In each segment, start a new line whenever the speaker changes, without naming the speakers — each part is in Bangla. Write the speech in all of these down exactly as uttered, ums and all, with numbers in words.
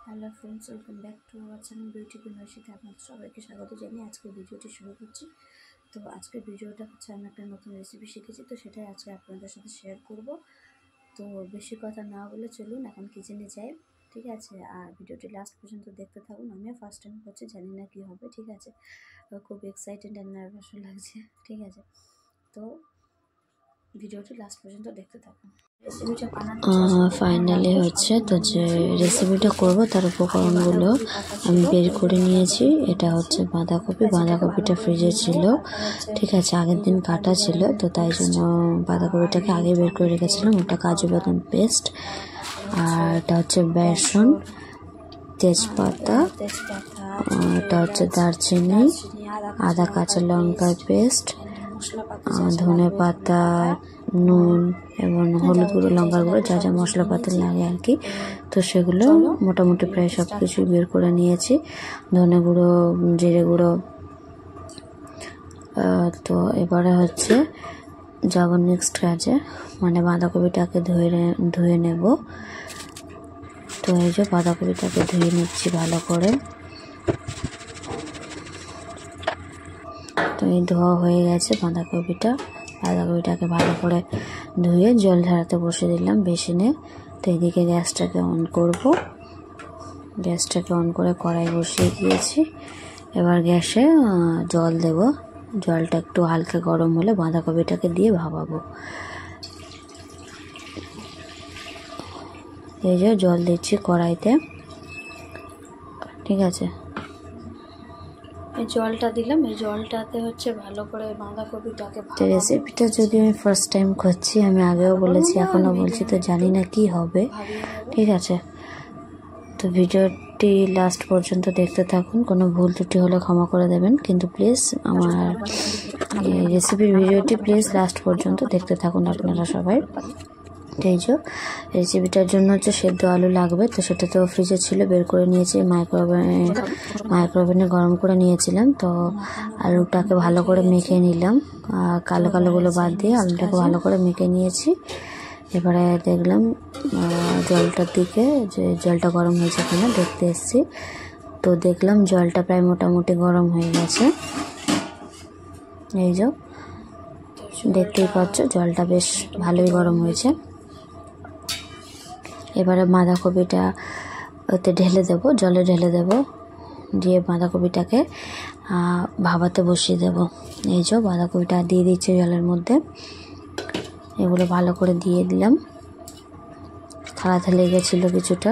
Hello friends, welcome back to our channel beauty বিনয়সীতে আপনাদের সবাইকে স্বাগত জানিয়ে আজকের ভিডিওটি শুরু করছি। তো আজকের ভিডিওটা হচ্ছে আমি একটা নতুন রেসিপি শিখেছি, তো সেটাই আজকে আপনাদের সাথে শেয়ার করব। তো বেশি কথা না বলে চলুন এখন কিচেনে যাই, ঠিক আছে? আর ভিডিওটি লাস্ট পর্যন্ত দেখতে থাকুন। আমিও ফার্স্ট টাইম করছি, জানি না কী হবে, ঠিক আছে? খুব এক্সাইটেড অ্যান্ড নার্ভাসও লাগছে, ঠিক আছে? তো ভিডিওটি লাস্ট পর্যন্ত দেখতে থাকুন।
ফাইনালি হচ্ছে তো যে রেসিপিটা করব তার উপকরণগুলো আমি বের করে নিয়েছি। এটা হচ্ছে বাঁধাকপি। বাঁধাকপিটা ফ্রিজে ছিল, ঠিক আছে, আগের দিন কাটা ছিল, তো তাই জন্য বাঁধাকপিটাকে আগে বের করে রেখেছিলাম। ওটা কাজু বাদাম পেস্ট, আর এটা হচ্ছে বেসন, তেজপাতা, এটা হচ্ছে দারচিনি, আদা কাঁচা লঙ্কার পেস্ট, ধনে পাতা, নুন এবং হলুদ গুঁড়ো, লঙ্কার গুঁড়ো, যা যা মশলাপাতি লাগে আর কি। তো সেগুলো মোটামুটি প্রায় সব কিছুই বের করে নিয়েছি। ধনে গুঁড়ো, জিরে গুঁড়ো। তো এবারে হচ্ছে যাব নেক্সট কাজে, মানে বাঁধাকপিটাকে ধুয়ে ধুয়ে নেব। তো এই যে বাঁধাকপিটাকে ধুয়ে নিচ্ছি ভালো করে। তো এই ধোয়া হয়ে গেছে বাঁধাকপিটা। বাঁধাকপিটাকে ভালো করে ধুয়ে জল ঝরাতে বসে দিলাম বেসিনে। তো এদিকে গ্যাসটাকে অন করব। গ্যাসটাকে অন করে কড়াই বসিয়ে দিয়েছি। এবার গ্যাসে জল দেব। জলটা একটু হালকা গরম হলে বাঁধাকপিটাকে দিয়ে ভাপাবো। এই যে জল দিচ্ছি কড়াইতে, ঠিক আছে?
এই জলটা দিলাম, এই জলটাতে হচ্ছে ভালো করে বাঁধাকপিটাকে।
রেসিপিটা যদি আমি ফার্স্ট টাইম করছি, আমি আগেও বলেছি এখনও বলছি, তো জানি না কি হবে, ঠিক আছে? তো ভিডিওটি লাস্ট পর্যন্ত দেখতে থাকুন। কোনো ভুল ত্রুটি হলে ক্ষমা করে দেবেন, কিন্তু প্লিজ আমার রেসিপির ভিডিওটি প্লিজ লাস্ট পর্যন্ত দেখতে থাকুন আপনারা সবাই। এই যে রেসিপিটার জন্য হচ্ছে সেদ্ধ আলু লাগবে, তো সেটা তো ফ্রিজে ছিল, বের করে নিয়েছি, মাইক্রোওভেনে মাইক্রোওভেনে গরম করে নিয়েছিলাম। তো আলুটাকে ভালো করে মেখে নিলাম, কালো কালোগুলো বাদ দিয়ে আলুটাকে ভালো করে মেখে নিয়েছি। এবারে দেখলাম জলটার দিকে, যে জলটা গরম হয়েছে কিনা দেখতে এসেছি। তো দেখলাম জলটা প্রায় মোটামুটি গরম হয়ে গেছে। এই যে দেখতেই পাচ্ছ জলটা বেশ ভালোই গরম হয়েছে। এবারে বাঁধাকপিটা ওতে ঢেলে দেব, জলে ঢেলে দেব, দিয়ে বাঁধাকপিটাকে ভাপাতে বসিয়ে দেব। এই যে বাঁধাকপিটা দিয়ে দিচ্ছি জলের মধ্যে। এগুলো ভালো করে দিয়ে দিলাম। থালাতে লেগেছিল কিছুটা।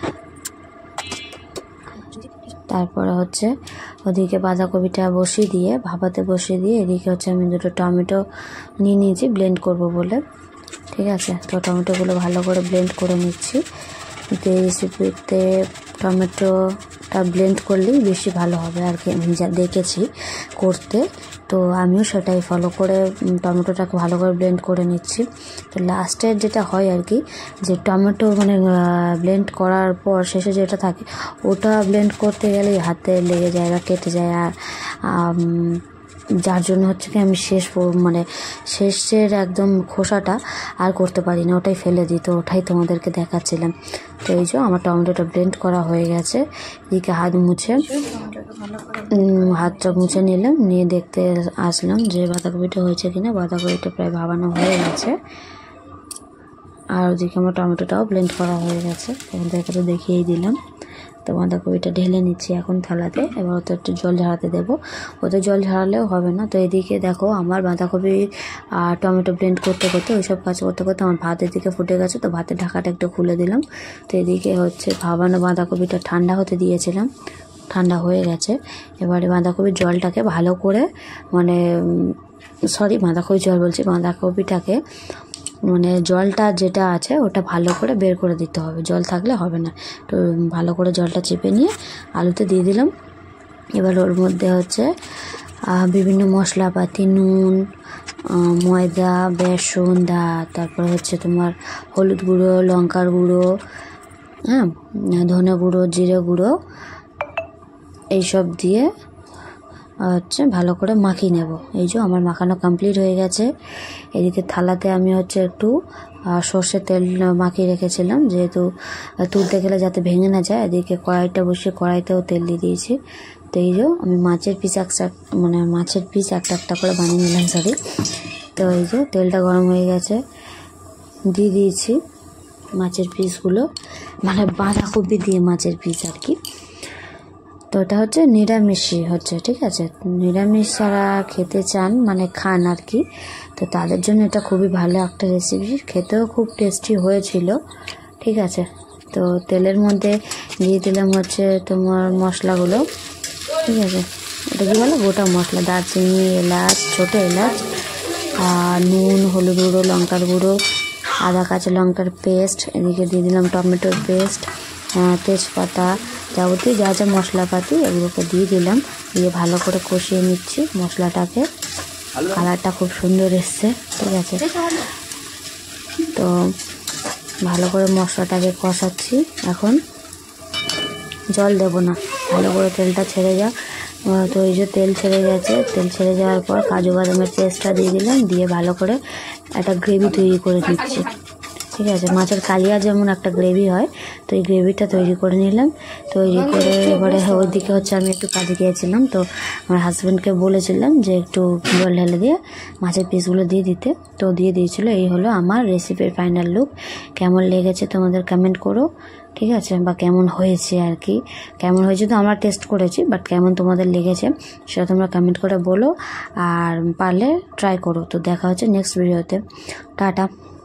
তারপরে হচ্ছে ওদিকে বাঁধাকপিটা বসিয়ে দিয়ে ভাপাতে বসিয়ে দিয়ে এদিকে হচ্ছে আমি দুটো টমেটো নিয়ে নিয়েছি ব্লেন্ড করব বলে, ঠিক আছে? তো টমেটোগুলো ভালো করে ব্লেন্ড করে নিচ্ছি। এই রেসিপিতে টমেটোটা ব্লেন্ড করলেই বেশি ভালো হবে আর কি, আমি যা দেখেছি করতে। তো আমিও সেটাই ফলো করে টমেটোটাকে ভালো করে ব্লেন্ড করে নিচ্ছি। তো লাস্টের যেটা হয় আর কি, যে টমেটো মানে ব্লেন্ড করার পর শেষে যেটা থাকে, ওটা ব্লেন্ড করতে গেলেই হাতে লেগে যায় বা কেটে যায়, আর যার জন্য হচ্ছে কি আমি শেষ মানে শেষের একদম খোসাটা আর করতে পারি না, ওটাই ফেলে দিই। তো ওটাই তোমাদেরকে দেখাচ্ছিলাম। তো এই যে আমার টমেটোটা ব্লেন্ড করা হয়ে গেছে। এদিকে হাত মুছে হাতটা মুছে নিলাম, নিয়ে দেখতে আসলাম যে বাঁধাকপিটা হয়েছে কিনা। বাঁধাকপিটা প্রায় ভাবানো হয়ে গেছে, আর ওদিকে আমার টমেটোটাও ব্লেন্ড করা হয়ে গেছে। তোমাদেরকে তো দেখিয়েই দিলাম। তো বাঁধাকপিটা ঢেলে নিচ্ছি এখন থালাতে। এবার ওতে একটু জল ঝরাতে দেবো, ওতে জল ঝরালেও হবে না। তো এদিকে দেখো আমার বাঁধাকপি আর টমেটো ব্লেন্ড করতে করতে ওইসব কাজ করতে করতে আমার ভাতের দিকে ফুটে গেছে। তো ভাতের ঢাকাটা একটু খুলে দিলাম। তো এদিকে হচ্ছে ভাবানো বাঁধাকপিটা ঠান্ডা হতে দিয়েছিলাম, ঠান্ডা হয়ে গেছে। এবারে বাঁধাকপির জলটাকে ভালো করে, মানে সরি বাঁধাকপি জল বলছি বাঁধাকপিটাকে মানে জলটা যেটা আছে ওটা ভালো করে বের করে দিতে হবে, জল থাকলে হবে না। তো ভালো করে জলটা চেপে নিয়ে আলুতে দিয়ে দিলাম। এবার ওর মধ্যে হচ্ছে বিভিন্ন মশলাপাতি, নুন, ময়দা, বেসন, দা, তারপর হচ্ছে তোমার হলুদ গুঁড়ো, লঙ্কার গুঁড়ো, হ্যাঁ, ধনে গুঁড়ো, জিরে গুঁড়ো, এইসব দিয়ে হচ্ছে ভালো করে মাখিয়ে নেব। এই যে আমার মাখানো কমপ্লিট হয়ে গেছে। এদিকে থালাতে আমি হচ্ছে একটু আর সর্ষের তেল মাখিয়ে রেখেছিলাম, যেহেতু তুলতে গেলে যাতে ভেঙে না যায়। এদিকে কড়াইটা বসিয়ে কড়াইতেও তেল দিয়ে দিয়েছি। তো এই যে আমি মাছের পিস একটা মানে মাছের পিস একটা একটা করে বানিয়ে নিলাম সরি। তো এই যে তেলটা গরম হয়ে গেছে, দিয়ে দিয়েছি মাছের পিসগুলো, মানে বাঁধাকপি দিয়ে মাছের পিস আর কি। তো এটা হচ্ছে নিরামিষই হচ্ছে, ঠিক আছে। নিরামিষ যারা খেতে চান মানে খান আর কি, তো তাদের জন্য এটা খুবই ভালো একটা রেসিপি, খেতেও খুব টেস্টি হয়েছিল, ঠিক আছে। তো তেলের মধ্যে দিয়ে দিলাম হচ্ছে তোমার মশলাগুলো, ঠিক আছে। এটা কী বলো, গোটা মশলা, দারচিনি, এলাচ, ছোটো এলাচ, আর নুন, হলুদ গুঁড়ো, লঙ্কার গুঁড়ো, আদা কাঁচা লঙ্কার পেস্ট, এদিকে দিয়ে দিলাম টমেটোর পেস্ট, তেজপাতা, যাবতীয় যা যা মশলাপাতি এগুলোকে দিয়ে দিলাম। দিয়ে ভালো করে কষিয়ে নিচ্ছি মশলাটাকে, কালারটা খুব সুন্দর এসছে, ঠিক আছে। তো ভালো করে মশলাটাকে কষাচ্ছি। এখন জল দেব না, ভালো করে তেলটা ছেড়ে যাক। তো এই যে তেল ছেড়ে গেছে, তেল ছেড়ে যাওয়ার পর কাজু বাদামের পেস্টটা দিয়ে দিলাম, দিয়ে ভালো করে একটা গ্রেভি তৈরি করে দিচ্ছি, ঠিক আছে। মাছের কালিয়া যেমন একটা গ্রেভি হয়, তো এই গ্রেভিটা তৈরি করে নিলাম। তৈরি করে এবারে ওইদিকে হচ্ছে আমি একটু কাজে গিয়েছিলাম, তো আমার হাজব্যান্ডকে বলেছিলাম যে একটু জল ঢেলে দিয়ে মাছের পিসগুলো দিয়ে দিতে, তো দিয়ে দিয়েছিলো। এই হলো আমার রেসিপির ফাইনাল লুক। কেমন লেগেছে তোমাদের কমেন্ট করো, ঠিক আছে, বা কেমন হয়েছে আর কি। কেমন হয়েছে তো আমরা টেস্ট করেছি, বাট কেমন তোমাদের লেগেছে সেটা তোমরা কমেন্ট করে বলো, আর পারলে ট্রাই করো। তো দেখা হচ্ছে নেক্সট ভিডিওতে, টাটা।